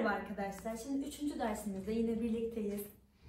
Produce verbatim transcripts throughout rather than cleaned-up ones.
Merhaba arkadaşlar. Şimdi üçüncü dersimizde yine birlikteyiz.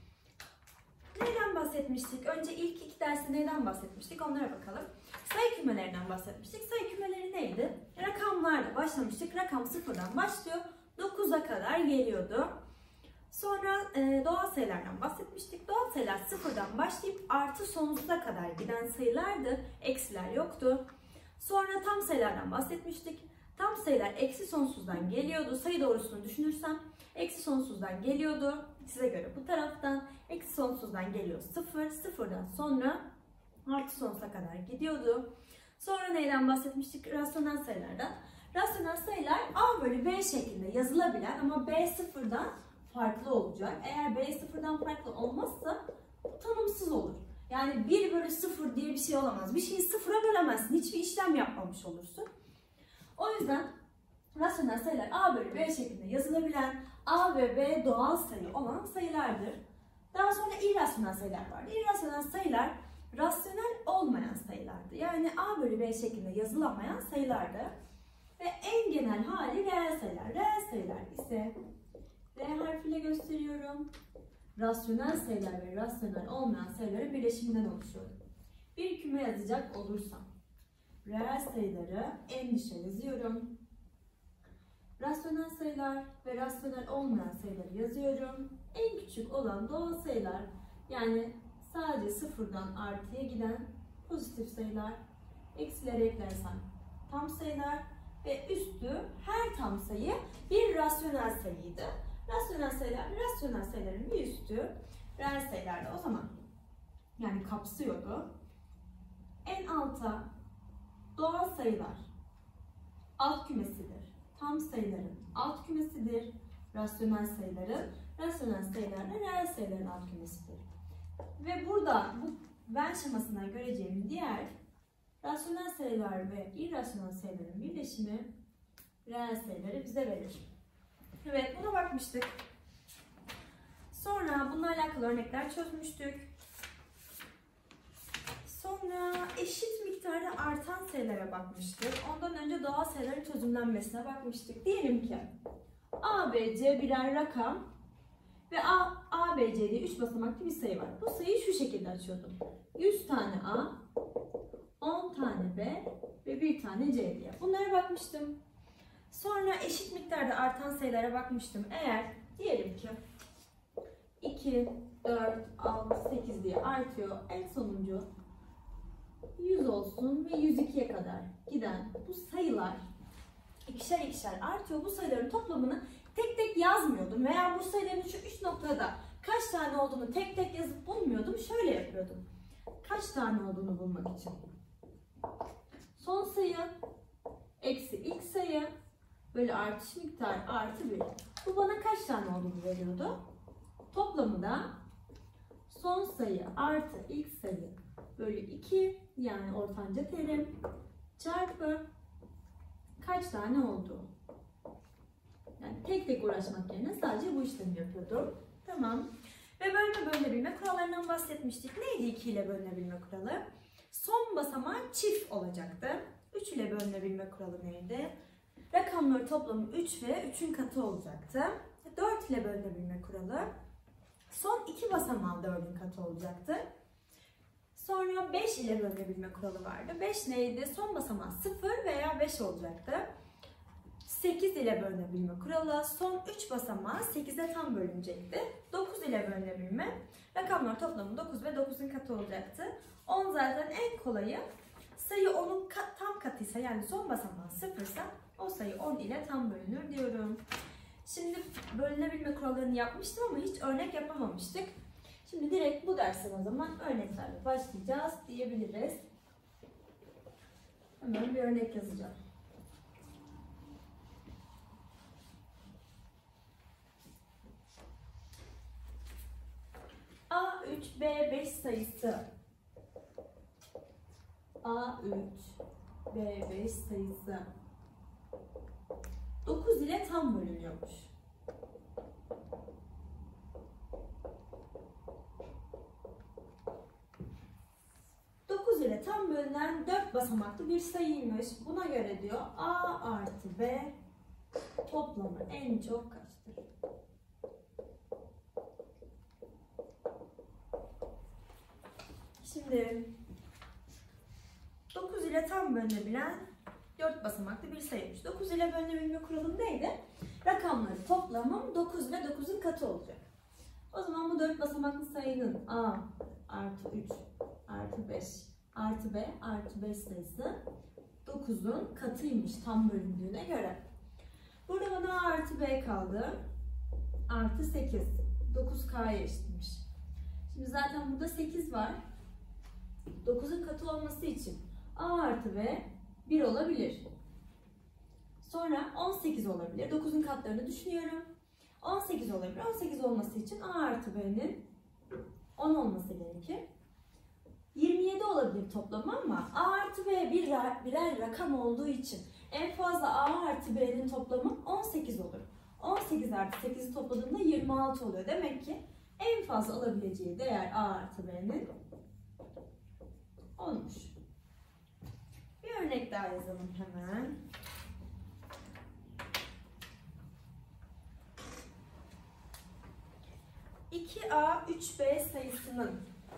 Neyden bahsetmiştik? Önce ilk iki derste neyden bahsetmiştik? Onlara bakalım. Sayı kümelerinden bahsetmiştik. Sayı kümeleri neydi? Rakamlarla başlamıştık. Rakam sıfırdan başlıyor. dokuza kadar geliyordu. Sonra e, doğal sayılardan bahsetmiştik. Doğal sayılar sıfırdan başlayıp artı sonsuza kadar giden sayılardı. Eksiler yoktu. Sonra tam sayılardan bahsetmiştik. Tam sayılar eksi sonsuzdan geliyordu. Sayı doğrusunu düşünürsem eksi sonsuzdan geliyordu. Size göre bu taraftan eksi sonsuzdan geliyor sıfır. Sıfırdan sonra artı sonsuza kadar gidiyordu. Sonra neyden bahsetmiştik? Rasyonel sayılardan. Rasyonel sayılar A bölü B şeklinde yazılabilen ama B sıfırdan farklı olacak. Eğer B sıfırdan farklı olmazsa tanımsız olur. Yani bir bölü sıfır diye bir şey olamaz. Bir şeyi sıfıra bölemezsin. Hiçbir işlem yapmamış olursun. O yüzden rasyonel sayılar A bölü B şeklinde yazılabilen A ve B doğal sayı olan sayılardır. Daha sonra irrasyonel sayılar vardı. İrrasyonel sayılar rasyonel olmayan sayılardı. Yani A bölü B şeklinde yazılamayan sayılardı. Ve en genel hali reel sayılar. Reel sayılar ise R harfiyle gösteriyorum. Rasyonel sayılar ve rasyonel olmayan sayıların birleşiminden oluşuyor. Bir küme yazacak olursam reel sayıları en dışa yazıyorum. Rasyonel sayılar ve rasyonel olmayan sayıları yazıyorum. En küçük olan doğal sayılar, yani sadece sıfırdan artıya giden pozitif sayılar, eksileri eklersem tam sayılar ve üstü her tam sayı bir rasyonel sayıydı. Rasyonel sayılar ve rasyonel sayıların bir üstü reel sayılardı o zaman. Yani kapsıyordu. En alta doğal sayılar alt kümesidir. Tam sayıların alt kümesidir. Rasyonel sayıların, rasyonel sayılarla reel sayıların alt kümesidir. Ve burada bu Venn şemasından göreceğim diğer rasyonel sayılar ve irrasyonel sayıların birleşimi reel sayıları bize verir. Evet, buna bakmıştık. Sonra bununla alakalı örnekler çözmüştük. Sonra eşit miktarda artan sayılara bakmıştık. Ondan önce doğal sayıların çözümlenmesine bakmıştık. Diyelim ki A, B, C birer rakam ve A, A, B, C diye üç basamaklı bir sayı var. Bu sayıyı şu şekilde açıyordum. yüz tane A, on tane B ve bir tane C diye. Bunlara bakmıştım. Sonra eşit miktarda artan sayılara bakmıştım. Eğer diyelim ki iki, dört, altı, sekiz diye artıyor. En sonuncu yüz olsun ve yüz ikiye kadar giden bu sayılar ikişer ikişer artıyor. Bu sayıların toplamını tek tek yazmıyordum veya bu sayıların şu üç noktada kaç tane olduğunu tek tek yazıp bulmuyordum. Şöyle yapıyordum. Kaç tane olduğunu bulmak için. Son sayı eksi ilk sayı bölü artış miktarı artı bir. Bu bana kaç tane olduğunu veriyordu. Toplamı da son sayı artı ilk sayı bölü iki, yani ortanca terim çarpı kaç tane oldu. Yani tek tek uğraşmak yerine sadece bu işlemi yapıyordum. Tamam. Ve bölme bölünebilme kurallarından bahsetmiştik. Neydi iki ile bölünebilme kuralı? Son basamağı çift olacaktı. üç ile bölünebilme kuralı neydi? Rakamları toplamı üç ve üçün katı olacaktı. dört ile bölünebilme kuralı. Son iki basamağı dördün katı olacaktı. Sonra beş ile bölünebilme kuralı vardı. beş neydi? Son basamağı sıfır veya beş olacaktı. sekiz ile bölünebilme kuralı. Son üç basamağı sekize tam bölünecekti. dokuz ile bölünebilme. Rakamlar toplamı dokuz ve dokuzun katı olacaktı. on zaten en kolayı. Sayı onun kat, tam katıysa, yani son basamağı sıfırsa o sayı on ile tam bölünür diyorum. Şimdi bölünebilme kurallarını yapmıştım ama hiç örnek yapamamıştık. Şimdi direkt bu dersten o zaman örneklerle başlayacağız diyebiliriz. Hemen bir örnek yazacağım. A üç B beş sayısı A üç B beş sayısı dokuz ile tam bölünüyormuş. dokuz ile tam bölünen dört basamaklı bir sayıymış. Buna göre diyor A artı B toplamı en çok kaçtır? Şimdi dokuz ile tam bölünebilen dört basamaklı bir sayıymış. dokuz ile bölünebilme kuralım neydi? Rakamları toplamım dokuz ve dokuzun katı olacak. O zaman bu dört basamaklı sayının a artı üç artı beş artı b artı beş sayısı dokuzun katıymış tam bölündüğüne göre. Burada bana a artı b kaldı. Artı sekiz. dokuz k'ya eşitmiş. Şimdi zaten burada sekiz var. dokuzun katı olması için a artı b bir olabilir. Sonra on sekiz olabilir. dokuzun katlarını düşünüyorum. on sekiz olabilir. on sekiz olması için a artı b'nin on olması gerekir. yirmi yedi olabilir toplamı ama a artı b bir, birer rakam olduğu için en fazla a artı b'nin toplamı on sekiz olur. on sekiz artı sekizi topladığımda yirmi altı oluyor. Demek ki en fazla alabileceği değer a artı b'nin onmuş. Bir örnek daha yazalım hemen. iki a üç b sayısının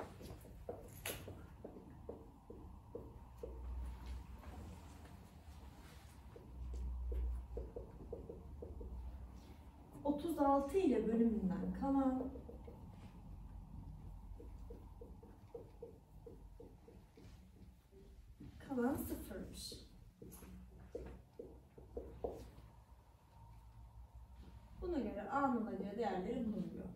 otuz altı ile bölümünden kalan kalan sıfırmış. Buna göre a'nın alacağı değerleri bulunmuyor.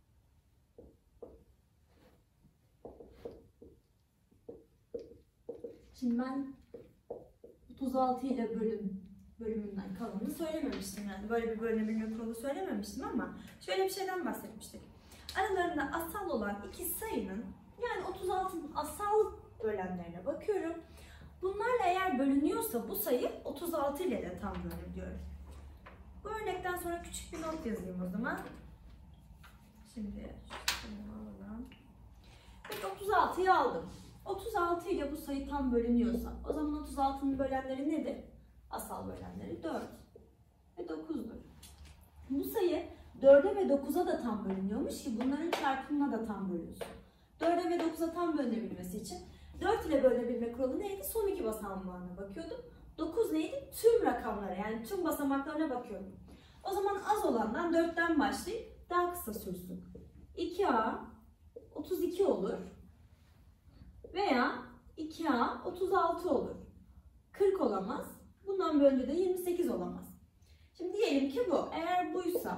Şimdi ben otuz altı ile bölüm bölümünden kalanını söylememiştim, yani böyle bir bölünebilme kuralı söylememiştim ama şöyle bir şeyden bahsetmiştik. Aralarında asal olan iki sayının, yani otuz altının asal bölenlerine bakıyorum. Bunlarla eğer bölünüyorsa bu sayı otuz altı ile de tam bölünür diyorum. Bu örnekten sonra küçük bir not yazayım o zaman. Şimdi şunu alalım. Peki otuz altıyı aldım. otuz altı ile bu sayı tam bölünüyorsa o zaman otuz altının bölenleri nedir? Asal bölenleri dört ve dokuzdur. Bu sayı dörde ve dokuza da tam bölünüyormuş ki bunların çarpımına da tam bölünsün. dörde ve dokuza tam bölünebilmesi için dört ile bölünebilme kuralı neydi? Son iki basamağına bakıyordum. dokuz neydi? Tüm rakamlara, yani tüm basamaklarına bakıyordum. O zaman az olandan dörtten başlayıp daha kısa sürsün. iki a otuz iki olur. Veya iki a otuz altı olur. kırk olamaz. Bundan bölünce de yirmi sekiz olamaz. Şimdi diyelim ki bu. Eğer buysa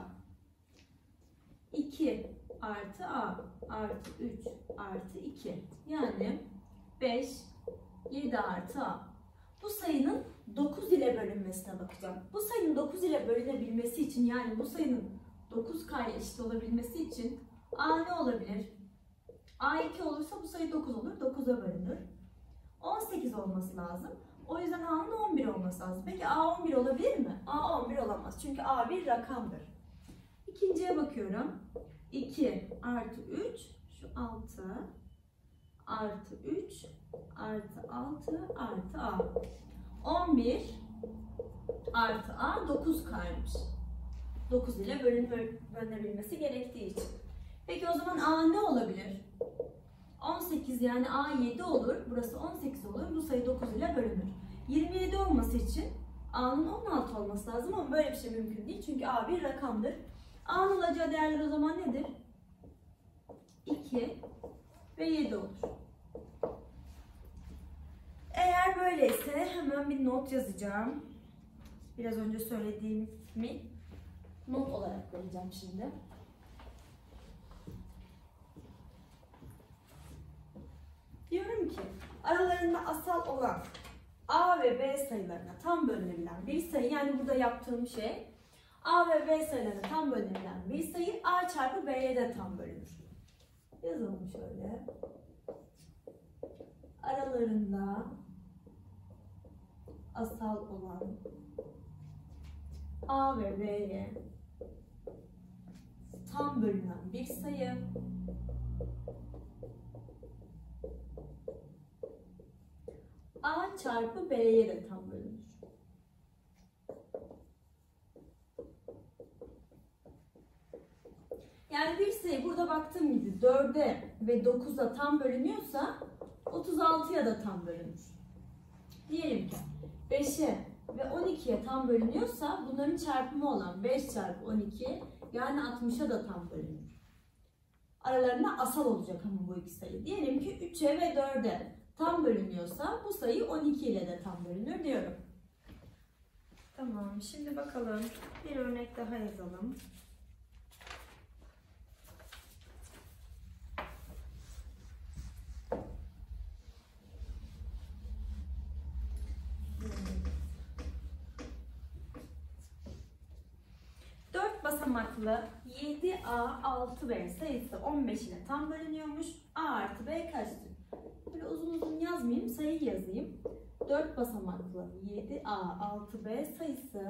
iki artı a artı üç artı iki, yani beş, yedi artı a. Bu sayının dokuz ile bölünmesine bakacağım. Bu sayının dokuz ile bölünebilmesi için, yani bu sayının dokuz k'ya eşit olabilmesi için a ne olabilir? a iki olursa bu sayı dokuz olur. dokuza bölünür. on sekiz olması lazım. O yüzden a'nın on bir olması lazım. Peki a on bir olabilir mi? a on bir olamaz. Çünkü a bir rakamdır. İkinciye bakıyorum. iki artı üç, şu altı artı üç artı altı artı a. on bir artı a dokuz k'ymış. dokuz ile bölünebilmesi gerektiği için. Peki o zaman a ne olabilir? on sekiz, yani a yedi olur. Burası on sekiz olur. Bu sayı dokuz ile bölünür. yirmi yedi olması için a'nın on altı olması lazım ama böyle bir şey mümkün değil. Çünkü a bir rakamdır. A'nın alacağı değerler o zaman nedir? iki ve yedi olur. Eğer böyleyse hemen bir not yazacağım. Biraz önce söylediğimi not olarak vereceğim şimdi. Diyorum ki aralarında asal olan a ve b sayılarına tam bölünebilen bir sayı, yani burada yaptığım şey a ve b sayılarına tam bölünebilen bir sayı a çarpı b'ye de tam bölünür. Yazalım şöyle. Aralarında asal olan a ve b'ye tam bölünen bir sayı a çarpı b'ye de tam bölünür. Yani bir sayı burada baktığım gibi dörde ve dokuza tam bölünüyorsa otuz altıya da tam bölünür. Diyelim ki beşe ve on ikiye tam bölünüyorsa bunların çarpımı olan beş çarpı on iki yani altmışa da tam bölünür. Aralarında asal olacak ama bu iki sayı. Diyelim ki üçe ve dörde tam bölünüyorsa bu sayı on iki ile de tam bölünür diyorum. Tamam, şimdi bakalım bir örnek daha yazalım. dört basamaklı yedi a altı b sayısı on beş ile tam bölünüyormuş. A artı b kaçtır? Böyle uzun uzun yazmayayım, sayıyı yazayım. dört basamaklı yedi a altı b sayısı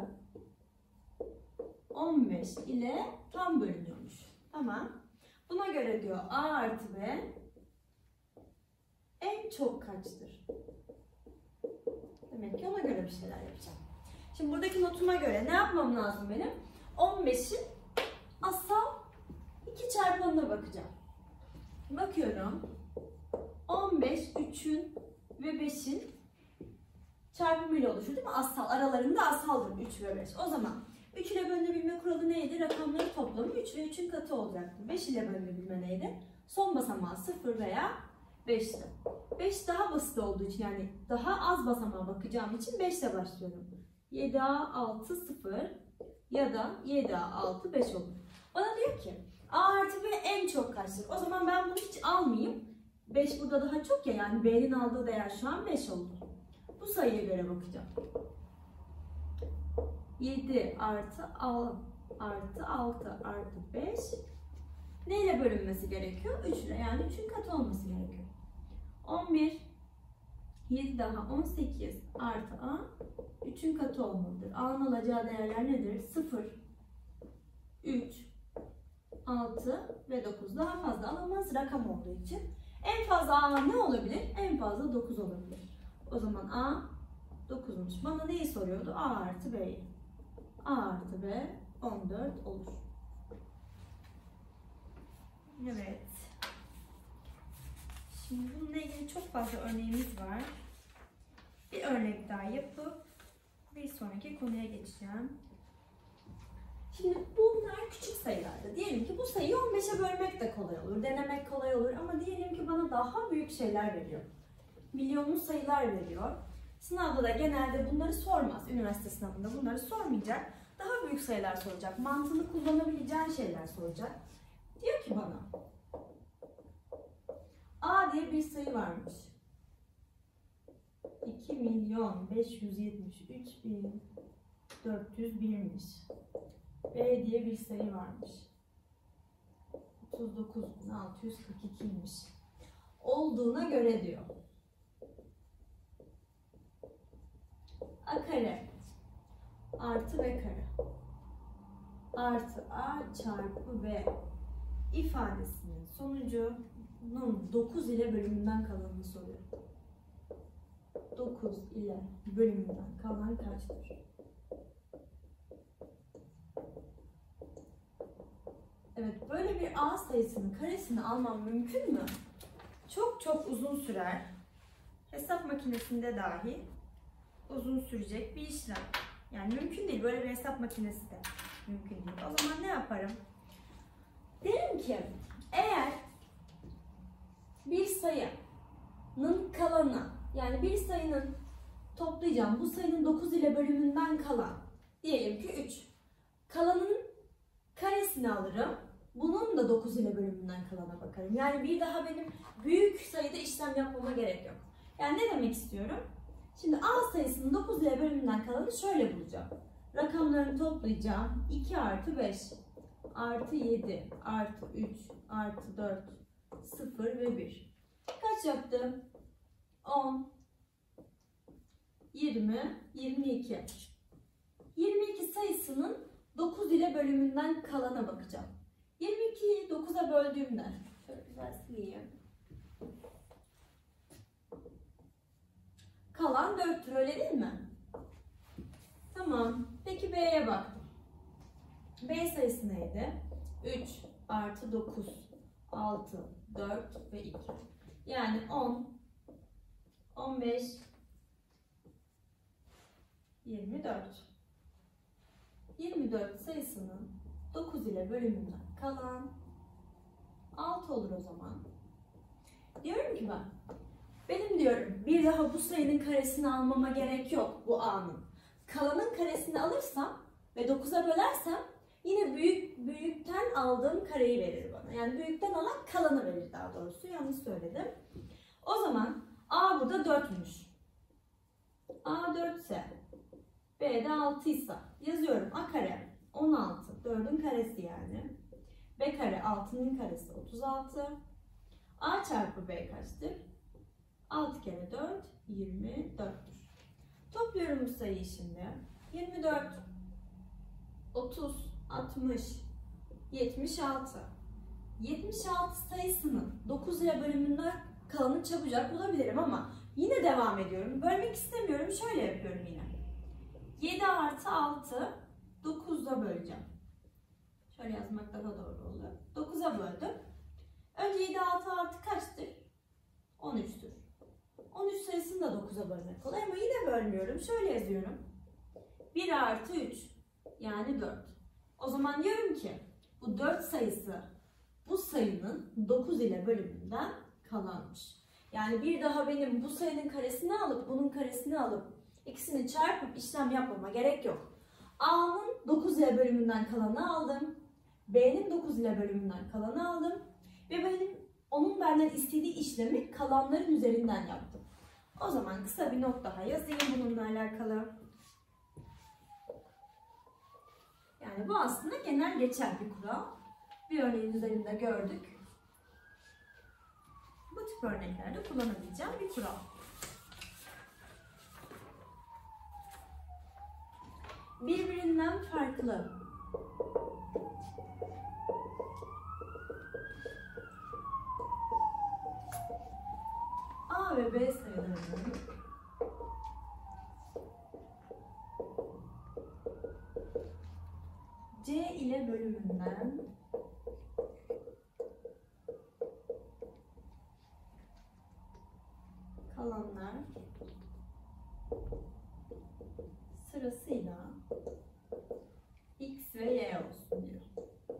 on beş ile tam bölünüyormuş. Tamam. Buna göre diyor a artı b en çok kaçtır? Demek ki ona göre bir şeyler yapacağım. Şimdi buradaki notuma göre ne yapmam lazım benim? on beşin asal iki çarpanına bakacağım. Bakıyorum. on beş üçün ve beşin çarpımıyla oluşur değil mi? Asal. Aralarında asaldır üç ve beş. O zaman üç ile bölünebilme kuralı neydi? Rakamların toplamı üç ve üçün katı olacaktı. beş ile bölünebilme neydi? Son basamağı sıfır veya beşti. beş daha basit olduğu için, yani daha az basamağa bakacağım için beş ile başlıyorum. yedi a altı sıfır ya da yedi a altı beş olur. Bana diyor ki a artı b en çok kaçtır? O zaman ben bunu hiç almayayım. beş burada daha çok ya, yani b'nin aldığı değer şu an beş oldu. Bu sayıya göre bakacağım. yedi artı artı altı artı beş neyle bölünmesi gerekiyor? üç ile, yani üçün katı olması gerekiyor. on bir yedi daha on sekiz artı a üçün katı olmalıdır. A'nın alacağı değerler nedir? sıfır, üç, altı ve dokuz. Daha fazla alamaz rakam olduğu için. En fazla a ne olabilir? En fazla dokuz olabilir. O zaman a dokuzmuş. Bana neyi soruyordu? A artı b'yi. A artı b on dört olur. Evet. Şimdi bununla ilgili çok fazla örneğimiz var. Bir örnek daha yapıp bir sonraki konuya geçeceğim. Şimdi bunlar küçük sayılardı. Diyelim ki bu sayıyı on beşe bölmek de kolay olur, denemek kolay olur ama diyelim ki bana daha büyük şeyler veriyor. Milyonlu sayılar veriyor. Sınavda da genelde bunları sormaz. Üniversite sınavında bunları sormayacak. Daha büyük sayılar soracak. Mantığını kullanabileceğin şeyler soracak. Diyor ki bana A diye bir sayı varmış. iki milyon beş yüz yetmiş üç bin dört yüz bir'miş. B diye bir sayı varmış. otuz dokuz bin altı yüz kırk iki'ymiş. Olduğuna göre diyor. A kare artı B kare artı A çarpı B ifadesinin sonucunun dokuz ile bölümünden kalanını soruyor. dokuz ile bölümünden kalan kaçtır? Evet, böyle bir A sayısının karesini almam mümkün mü? Çok çok uzun sürer. Hesap makinesinde dahi uzun sürecek bir işlem. Yani mümkün değil. Böyle bir hesap makinesi de mümkün değil. O zaman ne yaparım? Derim ki eğer bir sayının kalanı, yani bir sayının toplayacağım, bu sayının dokuz ile bölümünden kalan, diyelim ki üç. Kalanının karesini alırım. Bunun da dokuz ile bölümünden kalana bakarım. Yani bir daha benim büyük sayıda işlem yapmama gerek yok. Yani ne demek istiyorum? Şimdi A sayısının dokuz ile bölümünden kalanı şöyle bulacağım. Rakamlarını toplayacağım. iki artı beş artı yedi artı üç artı dört sıfır ve bir. Kaç yaptı? on, yirmi, yirmi iki. yirmi iki sayısının dokuz ile bölümünden kalana bakacağım. yirmi iki'yi dokuz'a böldüğümde şöyle güzel sileyim. Kalan dört'tür, öyle değil mi? Tamam. Peki B'ye baktım. B sayısı neydi? üç artı dokuz, altı, dört ve iki. Yani on, on beş, yirmi dört. yirmi dört sayısının dokuz ile bölümünden kalan altı olur o zaman. Diyorum ki ben, benim diyorum bir daha bu sayının karesini almama gerek yok bu A'nın. Kalanın karesini alırsam ve dokuza bölersem yine büyük büyükten aldığım kareyi verir bana. Yani büyükten alan kalanı verir daha doğrusu. Yanlış söyledim. O zaman A burada dörtmüş. A dört ise B de altı ise yazıyorum. A kare on altı. dördün karesi yani. B kare altının karesi otuz altı. A çarpı B kaçtır? altı kere dört yirmi dörttür. Topluyorum bu sayıyı şimdi. yirmi dört, otuz, altmış, yetmiş altı. yetmiş altı sayısının dokuz ile bölümünden kalanı çabucak bulabilirim ama yine devam ediyorum. Bölmek istemiyorum. Şöyle yapıyorum yine. yedi artı altı, dokuzla böleceğim. Şöyle yazmak daha doğru olur. dokuza böldüm. Önce yedi altı artı kaçtır? on üçtür. on üç sayısını da dokuza bölmek kolay ama yine bölmüyorum. Şöyle yazıyorum. bir artı üç yani dört. O zaman diyorum ki bu dört sayısı bu sayının dokuz ile bölümünden kalanmış. Yani bir daha benim bu sayının karesini alıp bunun karesini alıp ikisini çarpıp işlem yapmama gerek yok. A'nın dokuz ile bölümünden kalanı aldım. B'nin dokuz ile bölümünden kalanı aldım. Ve benim onun benden istediği işlemi kalanların üzerinden yaptım. O zaman kısa bir not daha yazayım bununla alakalı. Yani bu aslında genel geçer bir kural. Bir örneğin üzerinde gördük. Bu tip örneklerde kullanabileceğim bir kural. Birbirinden farklı A ve B sayılarının C ile bölümünden kalanlar sırasıyla X ve Y olsun diyor.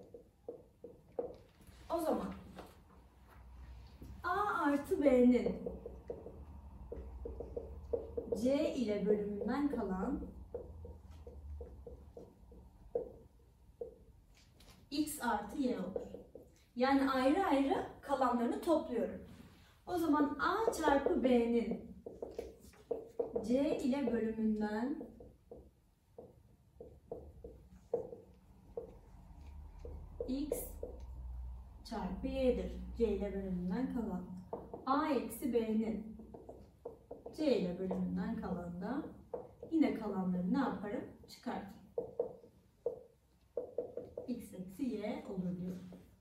O zaman A artı B'nin C ile bölümünden kalan X artı Y olur. Yani ayrı ayrı kalanlarını topluyorum. O zaman A çarpı B'nin C ile bölümünden X çarpı Y'dir. C ile bölümünden kalan. A eksi B'nin C ile bölümünden kalan da yine kalanları ne yaparım? Çıkartırım. X eksi Y olur diyor.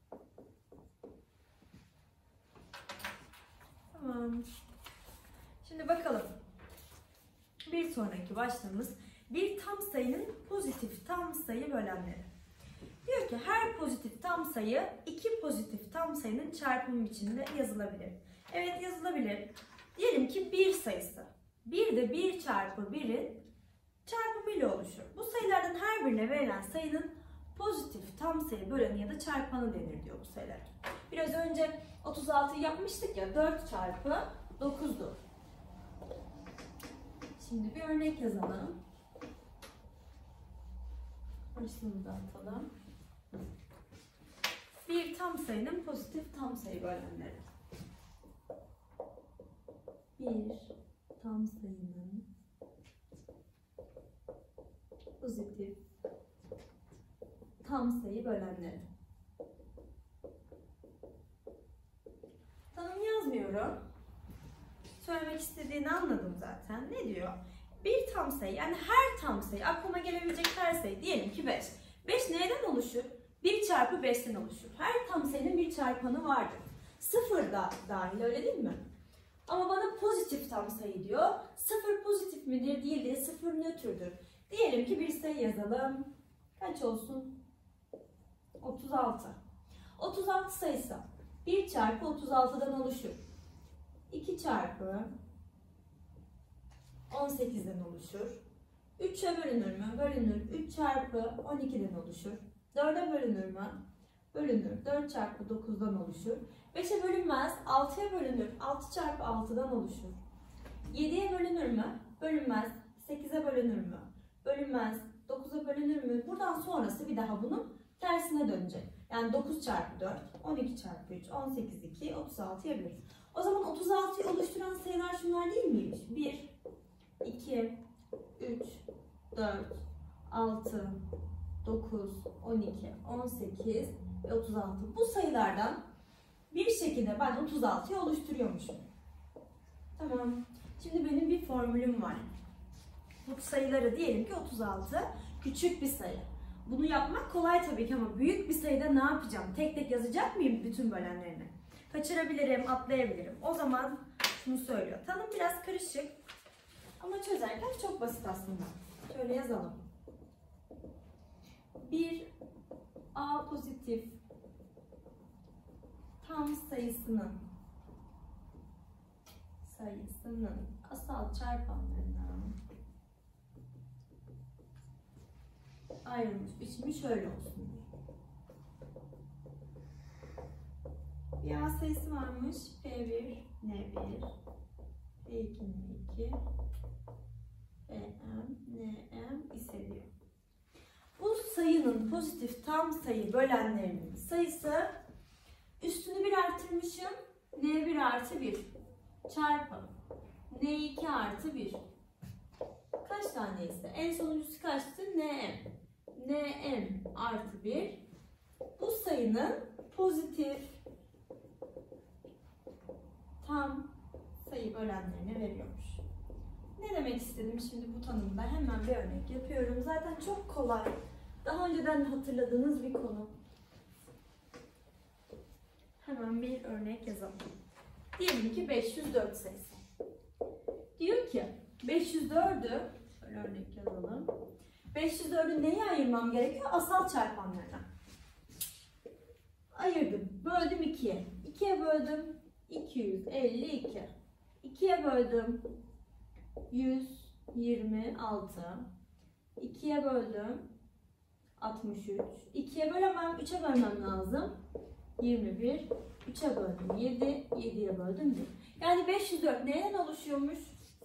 Tamam. Şimdi bakalım. Bir sonraki başlığımız bir tam sayının pozitif tam sayı bölenleri. Diyor ki her pozitif tam sayı iki pozitif tam sayının çarpımı biçiminde yazılabilir. Evet yazılabilir. Diyelim ki bir sayısı. bir de bir çarpı birin çarpımıyla oluşur. Bu sayılardan her birine verilen sayının pozitif tam sayı böleni ya da çarpanı denir diyor bu sayılar. Biraz önce otuz altıyı yapmıştık ya, dört çarpı dokuzdu. Şimdi bir örnek yazalım. Başlığını da atalım. Bir tam sayının pozitif tam sayı bölenleri. Bir tam sayının pozitif tam sayı bölenleri. Tanım yazmıyorum. Söylemek istediğini anladım zaten. Ne diyor? Bir tam sayı, yani her tam sayı, aklıma gelebilecek her sayı, diyelim ki beş. beş neyden oluşur? bir çarpı beşten oluşur. Her tam sayının bir çarpanı vardır. sıfır da dahil, öyle değil mi? Ama bana pozitif tam sayı diyor. sıfır pozitif midir? Değildir. sıfır nötrdür. Diyelim ki bir sayı yazalım. Kaç olsun? otuz otuz altı. otuz altı sayısı bir çarpı otuz altıdan oluşur. iki çarpı on sekizden oluşur. üçe bölünür mü? Bölünür. üç çarpı on ikiden oluşur. dörde bölünür mü? Bölünür. dört çarpı dokuzdan oluşur. beşe bölünmez. altıya bölünür. altı çarpı altıdan oluşur. yediye bölünür mü? Bölünmez. sekize bölünür mü? Bölünmez. dokuza bölünür mü? Buradan sonrası bir daha bunun tersine dönecek. Yani dokuz çarpı dört, on iki çarpı üç, on sekiz, iki, otuz altıya bir. O zaman otuz altıyı oluşturan sayılar şunlar değil miymiş? bir, iki, üç, dört, altı, dokuz, on iki, on sekiz ve otuz altı. Bu sayılardan bir şekilde ben otuz altıyı oluşturuyormuşum. Tamam. Şimdi benim bir formülüm var. Bu sayıları diyelim ki otuz altı küçük bir sayı. Bunu yapmak kolay tabii ki ama büyük bir sayıda ne yapacağım? Tek tek yazacak mıyım bütün bölenlerini? Kaçırabilirim, atlayabilirim. O zaman şunu söylüyor. Tanım biraz karışık ama çözerken çok basit aslında. Şöyle yazalım. Bir A pozitif tam sayısının sayısının asal çarpanlarından ayrılmış biçimi şöyle olsun. Bir A sayısı varmış. P bir, N bir, P iki, N iki, P M, N M ise diyor. Bu sayının pozitif tam sayı bölenlerinin sayısı üstünü bir artırmışım. N bir artı bir çarpı N iki artı bir. Kaç tane ise? En sonuncusu kaçtı? N M. N M artı bir. Bu sayının pozitif tam sayı bölenlerini veriyormuş. Ne demek istedim şimdi bu tanımda? Hemen bir örnek yapıyorum. Zaten çok kolay. Daha önceden hatırladığınız bir konu. Hemen bir örnek yazalım. Diyelim ki beş yüz dört sayısı. Diyor ki beş yüz dördü, şöyle örnek yazalım. beş yüz dördü neye ayırmam gerekiyor? Asal çarpanlarına. Ayırdım. Böldüm ikiye. ikiye böldüm. iki yüz elli iki. ikiye böldüm. yüz yirmi altı. ikiye böldüm. altmış üç. ikiye bölemem. üçe bölmem lazım. yirmi bir. üçe böldüm. yedi. yediye böldüm. bir. Yani beş yüz dört neyden oluşuyormuş?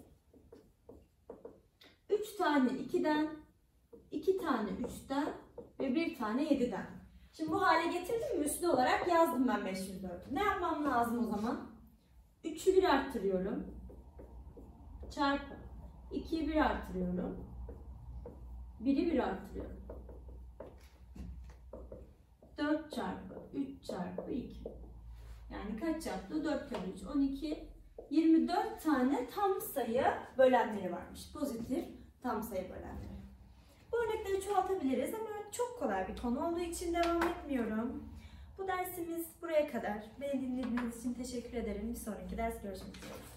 üç tane ikiden, iki tane üçten ve bir tane yediden. Şimdi bu hale getirdim mi? Üslü olarak yazdım ben beş yüz dört'ü. Ne yapmam lazım o zaman? üçü bir arttırıyorum. Çarpı. ikiyi bir arttırıyorum. biri bir arttırıyorum. dört çarpı üç çarpı iki. Yani kaç yaptı? dört kere üç, on iki. yirmi dört tane tam sayı bölenleri varmış. Pozitif tam sayı bölenleri. Bu örnekleri çoğaltabiliriz ama çok kolay bir konu olduğu için devam etmiyorum. Bu dersimiz buraya kadar. Beni dinlediğiniz için teşekkür ederim. Bir sonraki ders görüşmek üzere.